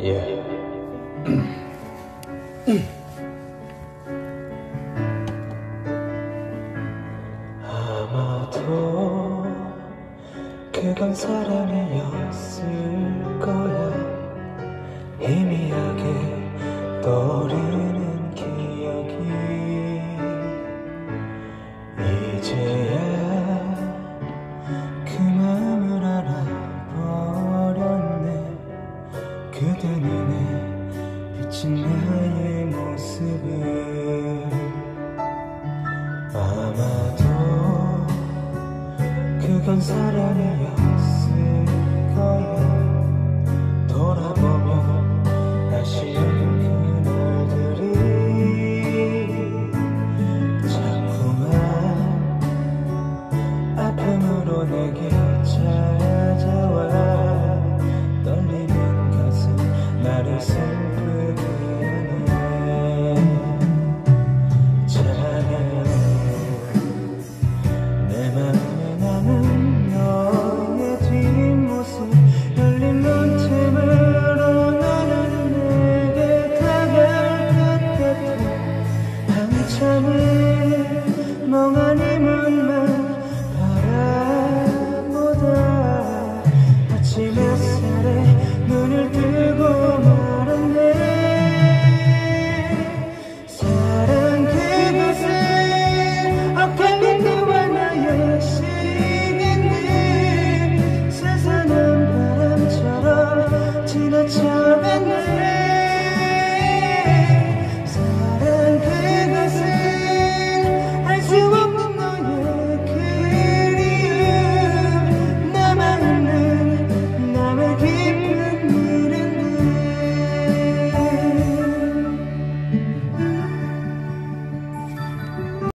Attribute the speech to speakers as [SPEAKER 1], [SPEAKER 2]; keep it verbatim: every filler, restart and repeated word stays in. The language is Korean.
[SPEAKER 1] 예. 아마도 그건 사랑이었을 거야. 희미하게 떠오르는 기억이 이제야 그 마음을 알아버렸네. 그대 눈에 비친 나의 모습을. 아마도 그건 사랑이었을 거야. 돌아보면 아쉬운 그날들이 자꾸만 아픔으로 내게